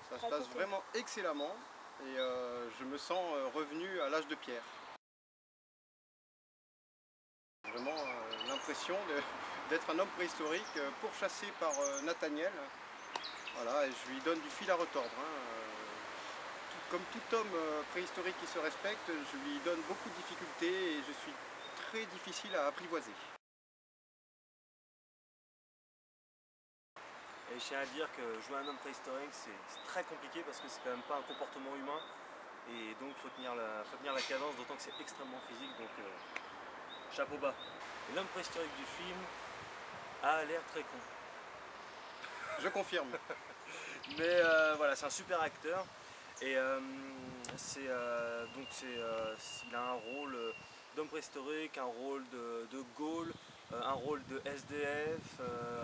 Ça se passe vraiment excellemment et je me sens revenu à l'âge de pierre. Vraiment l'impression d'être un homme préhistorique pourchassé par Nathaniel. Voilà, et je lui donne du fil à retordre. Comme tout homme préhistorique qui se respecte, je lui donne beaucoup de difficultés et je suis très difficile à apprivoiser. Et je tiens à dire que jouer un homme préhistorique, c'est très compliqué parce que c'est quand même pas un comportement humain. Et donc il faut tenir la cadence, d'autant que c'est extrêmement physique, donc chapeau bas. Et l'homme préhistorique du film a l'air très con. Je confirme. Mais voilà, c'est un super acteur. Et il a un rôle d'homme préhistorique, un rôle de Gaule, un rôle de SDF,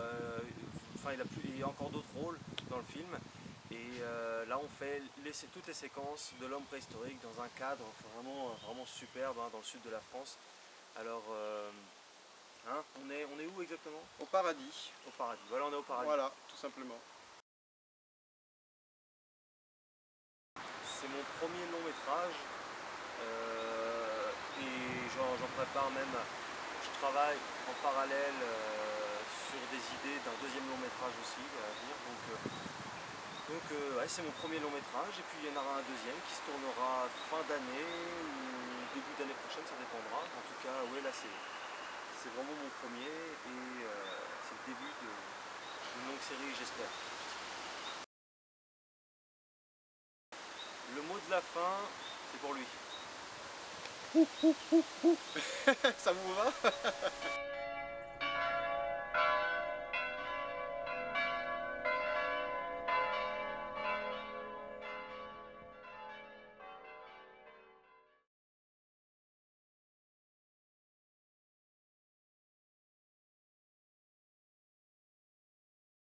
il y a encore d'autres rôles dans le film. Et là on fait toutes les séquences de l'homme préhistorique dans un cadre vraiment superbe dans le sud de la France. Alors on est où exactement? Au paradis. Au paradis, voilà, on est au paradis. Voilà, tout simplement. C'est mon premier long métrage et j'en prépare même, je travaille en parallèle sur des idées d'un deuxième long métrage aussi à venir. Donc ouais, c'est mon premier long métrage et puis il y en aura un deuxième qui se tournera fin d'année ou début d'année prochaine, ça dépendra. En tout cas, ouais, là c'est vraiment mon premier et c'est le début d'une longue série, j'espère. Le mot de la fin, c'est pour lui. Ça vous va?